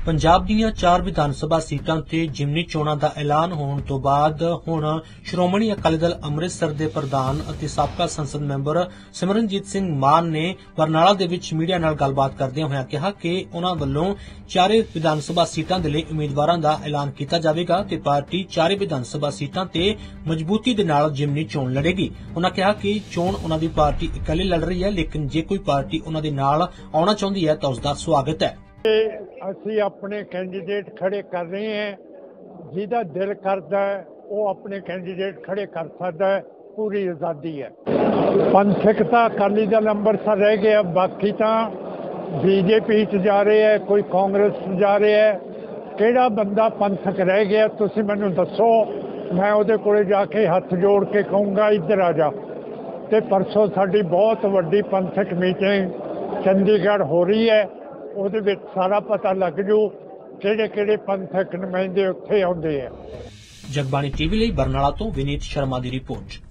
पंजाब दीआं 4 विधान सभा सीटां ते जिमनी चोणां दा ऐलान होण तो बाद हुण श्रोमणी अकाली दल अमृतसर दे प्रधान अते साबका संसद मैंबर सिमरनजीत सिंह मान ने बरनाला दे विच मीडिया नाल गलबात करदे होए कहा कि उन्हां वल्लों 4 विधान सभा सीटां दे लई उम्मीदवारां दा ऐलान कीता जावेगा ते पार्टी 4 विधान सभा सीटां ते मजबूती दे नाल जिमनी चोण लड़ेगी। उन्हां कहा कि चोण उन्हां दी पार्टी इकल्ली लड़ रही है, लेकिन जे कोई पार्टी उन्हां दे नाल आउणा चाहुंदी है तां उसदा स्वागत है। ਅਸੀਂ ਆਪਣੇ ਕੈਂਡੀਡੇਟ ਖੜੇ ਕਰ ਰਹੇ ਹਾਂ, ਜਿਹਦਾ ਦਿਲ ਕਰਦਾ ਹੈ ਉਹ ਆਪਣੇ ਕੈਂਡੀਡੇਟ ਖੜੇ ਕਰ ਸਕਦਾ ਹੈ, ਪੂਰੀ ਆਜ਼ਾਦੀ ਹੈ। ਪੰਥਕਤਾ ਅਕਾਲੀ ਦਲ ਅੰਮ੍ਰਿਤਸਰ ਰਹਿ ਗਿਆ, ਬਾਕੀ ਤਾਂ ਬੀਜੇਪੀ 'ਚ ਜਾ ਰਹੇ ਹੈ, ਕੋਈ ਕਾਂਗਰਸ 'ਚ ਜਾ ਰਿਹਾ ਹੈ। ਕਿਹੜਾ ਬੰਦਾ ਪੰਥਕ ਰਹਿ ਗਿਆ ਤੁਸੀਂ ਮੈਨੂੰ ਦੱਸੋ, ਮੈਂ ਉਹਦੇ ਕੋਲੇ ਜਾ ਕੇ ਹੱਥ ਜੋੜ ਕੇ ਕਹੂੰਗਾ ਇੱਧਰ ਆ ਜਾ। ਤੇ ਪਰਸੋਂ ਸਾਡੀ ਬਹੁਤ ਵੱਡੀ ਪੰਥਕ ਮੀਟਿੰਗ ਚੰਡੀਗੜ੍ਹ ਹੋ ਰਹੀ ਹੈ, ਉਹਦੇ ਵਿੱਚ ਸਾਰਾ ਪਤਾ ਲੱਗ ਜੂ ਕਿਹੜੇ ਪੰਥਕ ਨੁਮਾਇੰਦੇ ਉੱਥੇ ਆਉਂਦੇ ਆ। ਜਗਬਾਣੀ ਟੀਵੀ ਲਈ ਬਰਨਾਲਾ ਤੋਂ ਵਿਨੀਤ ਸ਼ਰਮਾ ਦੀ ਰਿਪੋਰਟ।